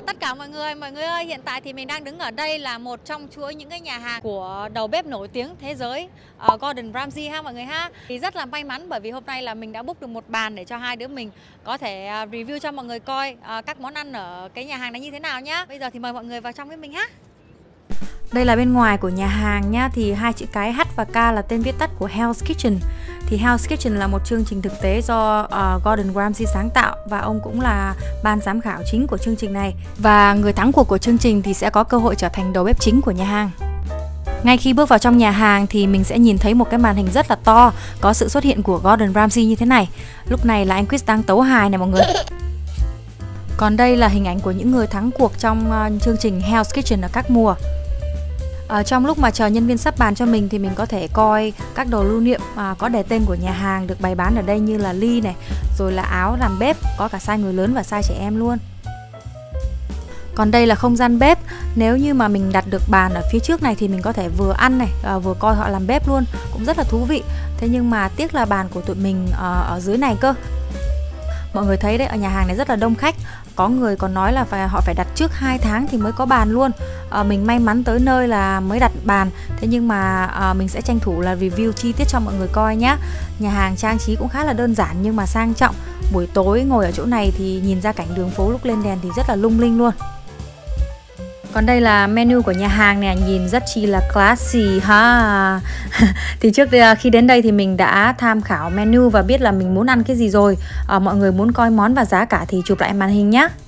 tất cả mọi người ơi, hiện tại thì mình đang đứng ở đây là một trong chuỗi những cái nhà hàng của đầu bếp nổi tiếng thế giới Gordon Ramsay ha mọi người ha. Thì rất là may mắn bởi vì hôm nay là mình đã book được một bàn để cho hai đứa mình có thể review cho mọi người coi các món ăn ở cái nhà hàng này như thế nào nhá. Bây giờ thì mời mọi người vào trong với mình ha. Đây là bên ngoài của nhà hàng nhá, thì hai chữ cái H và K là tên viết tắt của Hell's Kitchen. Thì Hell's Kitchen là một chương trình thực tế do Gordon Ramsay sáng tạo và ông cũng là ban giám khảo chính của chương trình này. Và người thắng cuộc của chương trình thì sẽ có cơ hội trở thành đầu bếp chính của nhà hàng. Ngay khi bước vào trong nhà hàng thì mình sẽ nhìn thấy một cái màn hình rất là to, có sự xuất hiện của Gordon Ramsay như thế này. Lúc này là anh Chris đang tấu hài này mọi người. Còn đây là hình ảnh của những người thắng cuộc trong chương trình Hell's Kitchen ở các mùa. Trong lúc mà chờ nhân viên sắp bàn cho mình thì mình có thể coi các đồ lưu niệm có đề tên của nhà hàng được bày bán ở đây, như là ly này, rồi là áo làm bếp, có cả size người lớn và size trẻ em luôn. Còn đây là không gian bếp. Nếu như mà mình đặt được bàn ở phía trước này thì mình có thể vừa ăn này, vừa coi họ làm bếp luôn, cũng rất là thú vị. Thế nhưng mà tiếc là bàn của tụi mình ở dưới này cơ. Mọi người thấy đấy, ở nhà hàng này rất là đông khách. Có người còn nói là họ phải đặt trước 2 tháng thì mới có bàn luôn. Mình may mắn tới nơi là mới đặt bàn. Thế nhưng mà mình sẽ tranh thủ là review chi tiết cho mọi người coi nhé. Nhà hàng trang trí cũng khá là đơn giản nhưng mà sang trọng. Buổi tối ngồi ở chỗ này thì nhìn ra cảnh đường phố lúc lên đèn thì rất là lung linh luôn. Còn đây là menu của nhà hàng này, nhìn rất chi là classy ha. Thì trước khi đến đây thì mình đã tham khảo menu và biết là mình muốn ăn cái gì rồi. Mọi người muốn coi món và giá cả thì chụp lại màn hình nhé.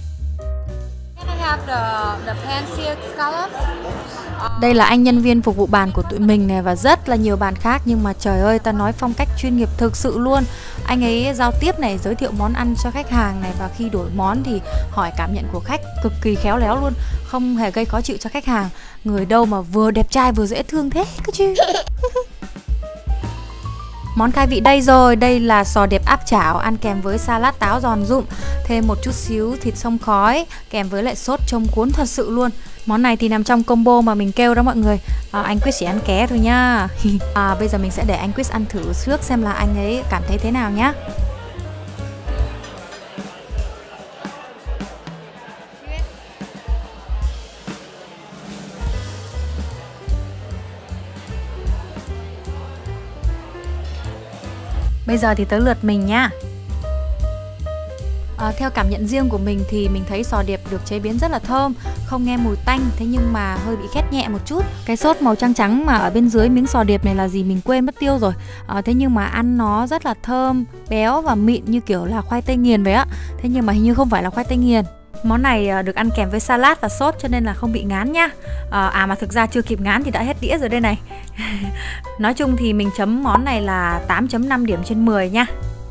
Đây là anh nhân viên phục vụ bàn của tụi mình này và rất là nhiều bàn khác, nhưng mà trời ơi, ta nói phong cách chuyên nghiệp thực sự luôn. Anh ấy giao tiếp này, giới thiệu món ăn cho khách hàng này, và khi đổi món thì hỏi cảm nhận của khách cực kỳ khéo léo luôn, không hề gây khó chịu cho khách hàng. Người đâu mà vừa đẹp trai vừa dễ thương thế cơ chứ. Món khai vị đây rồi, đây là sò điệp áp chảo ăn kèm với salad táo giòn rụm, thêm một chút xíu thịt xông khói kèm với lại sốt trông cuốn thật sự luôn. Món này thì nằm trong combo mà mình kêu đó mọi người. Anh Chris chỉ ăn ké thôi nhá. Bây giờ mình sẽ để anh Chris ăn thử trước xem là anh ấy cảm thấy thế nào nhá. Bây giờ thì tới lượt mình nhá. Theo cảm nhận riêng của mình thì mình thấy sò điệp được chế biến rất là thơm, không nghe mùi tanh, thế nhưng mà hơi bị khét nhẹ một chút. Cái sốt màu trắng trắng mà ở bên dưới miếng sò điệp này là gì mình quên mất tiêu rồi. Thế nhưng mà ăn nó rất là thơm, béo và mịn như kiểu là khoai tây nghiền vậy á. Thế nhưng mà hình như không phải là khoai tây nghiền. Món này được ăn kèm với salad và sốt cho nên là không bị ngán nhá. Mà thực ra chưa kịp ngán thì đã hết đĩa rồi đây này. Nói chung thì mình chấm món này là 8.5 điểm trên 10 nha.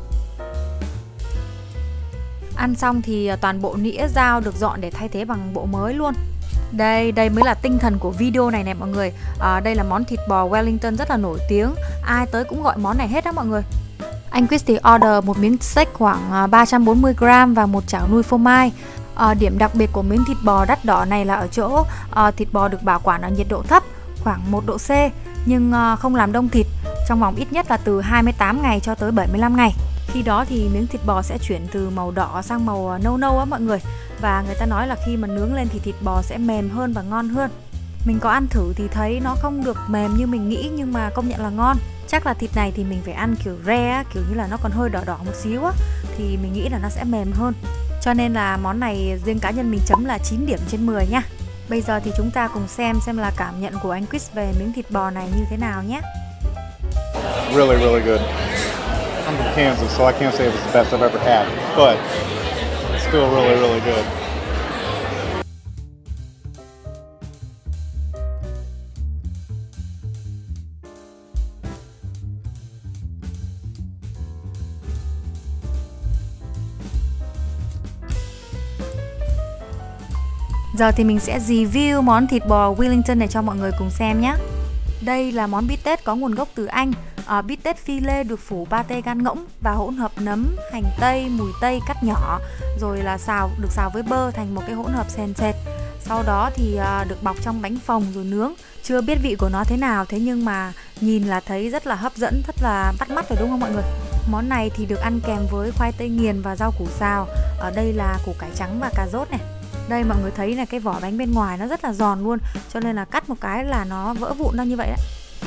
Ăn xong thì toàn bộ nĩa dao được dọn để thay thế bằng bộ mới luôn. Đây mới là tinh thần của video này nè mọi người. Đây là món thịt bò Wellington rất là nổi tiếng, ai tới cũng gọi món này hết đó mọi người. Anh Chris thì order một miếng steak khoảng 340g và một chảo nuôi phô mai. Điểm đặc biệt của miếng thịt bò đắt đỏ này là ở chỗ thịt bò được bảo quản ở nhiệt độ thấp, khoảng 1 độ C, nhưng không làm đông thịt, trong vòng ít nhất là từ 28 ngày cho tới 75 ngày. Khi đó thì miếng thịt bò sẽ chuyển từ màu đỏ sang màu nâu nâu á mọi người. Và người ta nói là khi mà nướng lên thì thịt bò sẽ mềm hơn và ngon hơn. Mình có ăn thử thì thấy nó không được mềm như mình nghĩ, nhưng mà công nhận là ngon. Chắc là thịt này thì mình phải ăn kiểu rare, kiểu như là nó còn hơi đỏ đỏ một xíu á, thì mình nghĩ là nó sẽ mềm hơn. Cho nên là món này riêng cá nhân mình chấm là 9 điểm trên 10 nha. Bây giờ thì chúng ta cùng xem là cảm nhận của anh Chris về miếng thịt bò này như thế nào nhé. Really, really good. I'm from Kansas, so I can't say it was the best I've ever had, but it's still really, really good. Giờ thì mình sẽ review món thịt bò Wellington này cho mọi người cùng xem nhé. Đây là món bít tết có nguồn gốc từ Anh. Bít tết phi lê được phủ pate gan ngỗng và hỗn hợp nấm, hành tây, mùi tây cắt nhỏ, rồi là được xào với bơ thành một cái hỗn hợp sền sệt. Sau đó thì được bọc trong bánh phồng rồi nướng. Chưa biết vị của nó thế nào, thế nhưng mà nhìn là thấy rất là hấp dẫn, rất là bắt mắt rồi đúng không mọi người? Món này thì được ăn kèm với khoai tây nghiền và rau củ xào. Ở đây là củ cải trắng và cà rốt này. Đây mọi người thấy là cái vỏ bánh bên ngoài nó rất là giòn luôn, cho nên là cắt một cái là nó vỡ vụn ra như vậy đấy.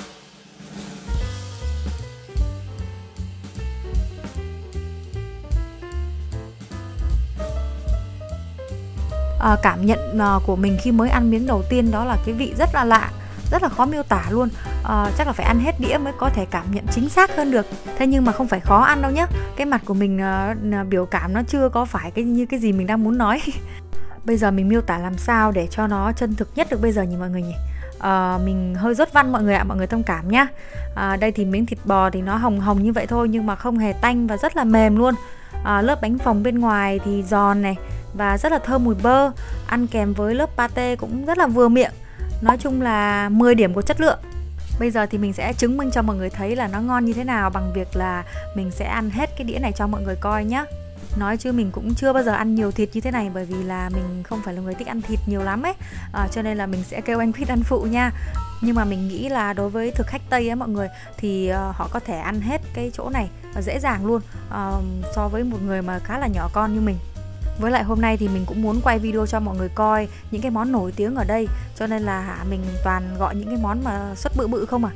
Cảm nhận của mình khi mới ăn miếng đầu tiên đó là cái vị rất là lạ, rất là khó miêu tả luôn. Chắc là phải ăn hết đĩa mới có thể cảm nhận chính xác hơn được. Thế nhưng mà không phải khó ăn đâu nhá. Cái mặt của mình biểu cảm nó chưa có phải như cái gì mình đang muốn nói. Bây giờ mình miêu tả làm sao để cho nó chân thực nhất được bây giờ nhỉ mọi người nhỉ? Mình hơi dốt văn mọi người ạ, mọi người thông cảm nhá. Đây thì miếng thịt bò thì nó hồng hồng như vậy thôi, nhưng mà không hề tanh và rất là mềm luôn. Lớp bánh phồng bên ngoài thì giòn này và rất là thơm mùi bơ, ăn kèm với lớp pate cũng rất là vừa miệng. Nói chung là 10 điểm của chất lượng. Bây giờ thì mình sẽ chứng minh cho mọi người thấy là nó ngon như thế nào bằng việc là mình sẽ ăn hết cái đĩa này cho mọi người coi nhé. Nói chứ mình cũng chưa bao giờ ăn nhiều thịt như thế này, bởi vì là mình không phải là người thích ăn thịt nhiều lắm ấy, cho nên là mình sẽ kêu anh Quýt ăn phụ nha. Nhưng mà mình nghĩ là đối với thực khách Tây ấy mọi người thì họ có thể ăn hết cái chỗ này dễ dàng luôn, so với một người mà khá là nhỏ con như mình. Với lại hôm nay thì mình cũng muốn quay video cho mọi người coi những cái món nổi tiếng ở đây, cho nên là mình toàn gọi những cái món mà suất bự bự không à.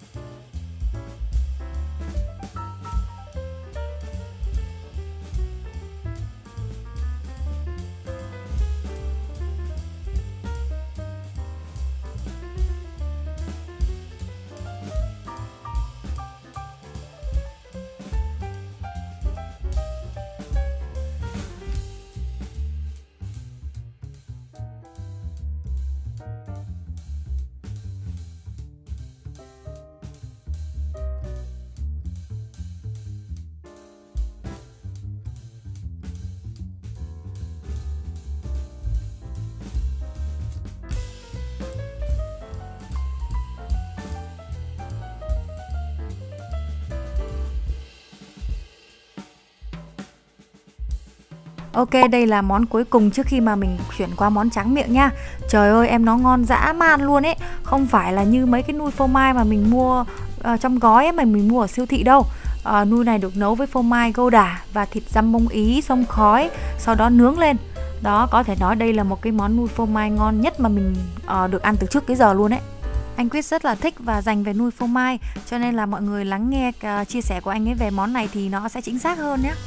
Ok, đây là món cuối cùng trước khi mà mình chuyển qua món tráng miệng nha. Trời ơi, em nó ngon dã man luôn ấy. Không phải là như mấy cái nui phô mai mà mình mua trong gói ấy, mà mình mua ở siêu thị đâu. Nui này được nấu với phô mai Gouda và thịt dăm bông Ý xông khói, sau đó nướng lên. Đó, có thể nói đây là một cái món nui phô mai ngon nhất mà mình được ăn từ trước tới giờ luôn ấy. Anh Quýt rất là thích và dành về nui phô mai, cho nên là mọi người lắng nghe chia sẻ của anh ấy về món này thì nó sẽ chính xác hơn nhé.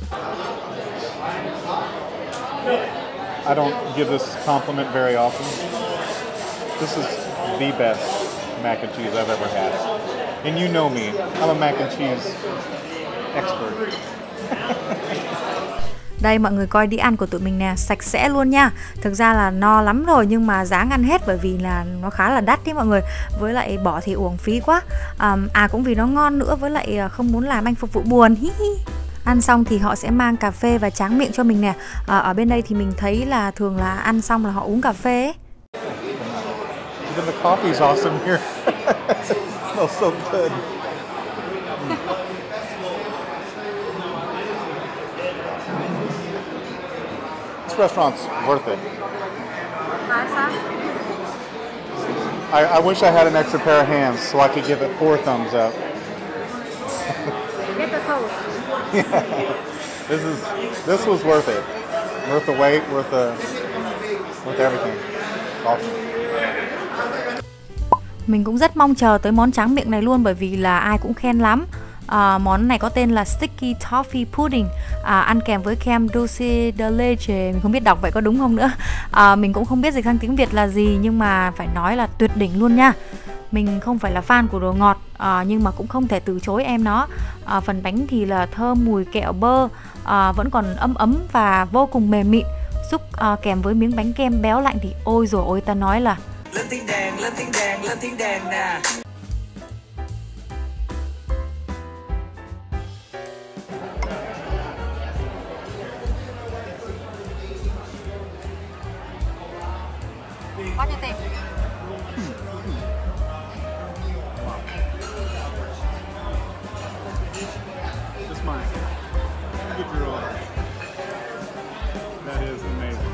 I don't give this compliment very often. This is the best mac and cheese I've ever had. And you know me, I'm a mac and cheese expert. Đây mọi người coi đĩa ăn của tụi mình nè, sạch sẽ luôn nha. Thực ra là no lắm rồi nhưng mà dáng ăn hết bởi vì là nó khá là đắt đấy mọi người. Với lại bỏ thì uổng phí quá. Cũng vì nó ngon nữa, với lại không muốn làm anh phục vụ buồn. Ăn xong thì họ sẽ mang cà phê và tráng miệng cho mình nè. Ở bên đây thì mình thấy là thường là ăn xong là họ uống cà phê ấy. Even the coffee's awesome here. It smells so good. This restaurant's worth it. I wish I had an extra pair of hands so I could give it 4 thumbs up. Get the toast. Yeah. This was worth it. Worth the wait, worth everything. Awesome. Mình cũng rất mong chờ tới món tráng miệng này luôn, bởi vì là ai cũng khen lắm. Món này có tên là Sticky Toffee Pudding, ăn kèm với kem dulce de leche. Mình không biết đọc vậy có đúng không nữa. Mình cũng không biết dịch sang tiếng Việt là gì, nhưng mà phải nói là tuyệt đỉnh luôn nha. Mình không phải là fan của đồ ngọt, nhưng mà cũng không thể từ chối em nó. Phần bánh thì là thơm mùi kẹo bơ, vẫn còn ấm ấm và vô cùng mềm mịn. Xúc kèm với miếng bánh kem béo lạnh thì ôi dồi ôi, ta nói là lên tiếng đàn, lên tiếng đàn, lên tiếng đàn nè. bao nhiêu tiền? It's mine. Get your own. That is amazing.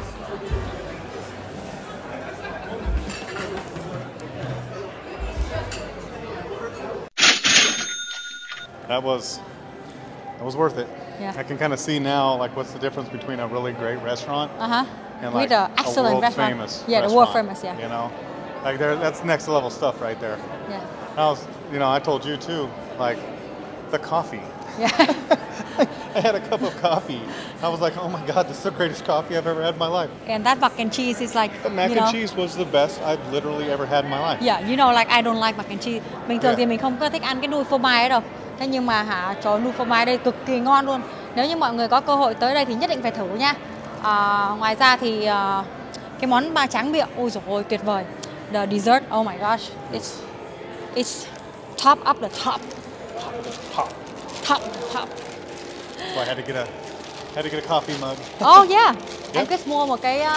That was worth it. Yeah. I can kind of see now like what's the difference between a really great restaurant in With like a excellent world restaurant. famous Yeah, the restaurant, world famous, yeah. You know, like that's next level stuff right there. Yeah. I told you too, like the coffee. Yeah. I had a cup of coffee. I was like, oh my God, this is the greatest coffee I've ever had in my life. And that mac and cheese is like, The mac and cheese was the best I've literally ever had in my life. Yeah, you know, like I don't like mac and cheese. Bình thường thì mình không có thích ăn cái nui phô mai ấy đâu. Thế nhưng mà trời, nui phô mai đây cực kỳ ngon luôn. Nếu như mọi người có cơ hội tới đây thì nhất định phải thử nha. Ngoài ra thì cái món ba tráng miệng, ôi dồi ôi, tuyệt vời. The dessert, oh my gosh, it's top up the top. Top. So I had to get a coffee mug. Oh yeah. Yep. Anh Chris mua một cái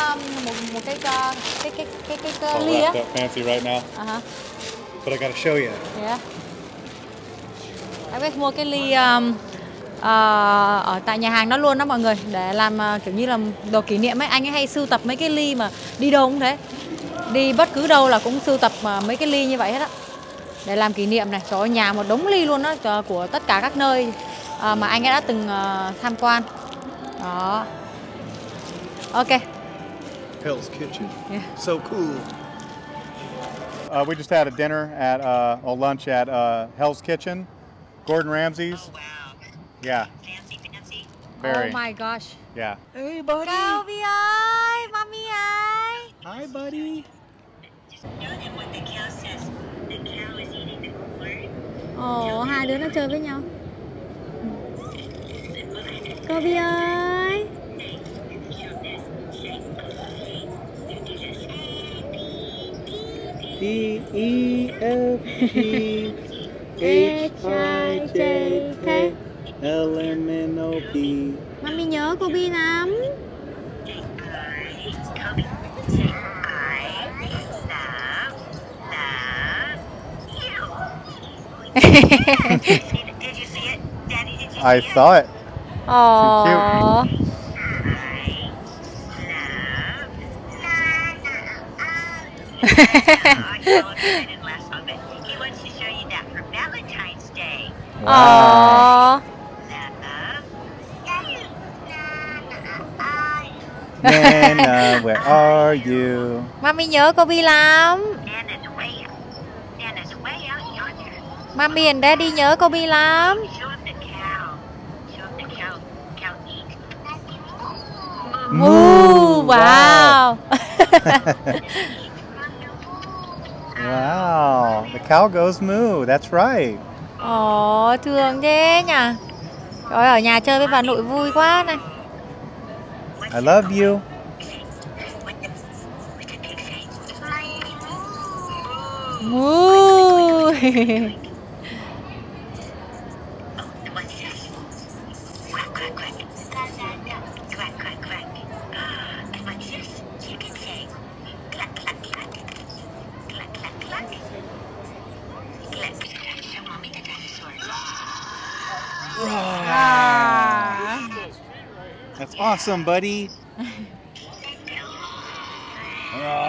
ly á. Wrapped up fancy right now. But I gotta show you. Yeah. Anh Chris mua cái ly ở tại nhà hàng đó luôn đó mọi người, để làm kiểu như là đồ kỷ niệm ấy. Anh ấy hay sưu tập mấy cái ly mà đi đâu cũng thế. Đi bất cứ đâu là cũng sưu tập mấy cái ly như vậy hết á. Để làm kỷ niệm này. Trời ơi, nhà một đống ly luôn đó, của tất cả các nơi mà anh ấy đã từng tham quan. Đó. Ok. Hell's Kitchen. Yeah. So cool. We just had a dinner at lunch at Hell's Kitchen, Gordon Ramsay's. Oh wow. Yeah. Fancy. Very. Oh my gosh. Yeah. Hey, buddy. Kobe ơi, mommy ơi. Hi, buddy. Just know that what the cow says, the cow is eating the corn. Ồ, hai đứa nó chơi với nhau. Kobe ơi. D E F G H I J K L M N O P. Mami nhớ Kobe lắm. Did you see it? Daddy, did you see I it? saw it. Ồ. He wants to show you that for Valentine's Day. Ồ. Nana, where are you? Mami nhớ Kobe lắm. Nana's way up. Nana's way out yonder. Mami and Daddy nhớ Kobe lắm. Show him the cow. Show him the cow. Cow eat. Moo, wow. Wow, the cow goes moo. That's right. Ồ, thương thế nhỉ. Trời ơi, ở nhà chơi với bà nội vui quá này. I love you. Moo. Quack, quack, quack. Quack, quack, quack. And what's this? You can say cluck, cluck, cluck. Cluck, cluck, cluck. Cluck. Show mommy the dinosaurs. That's awesome, buddy.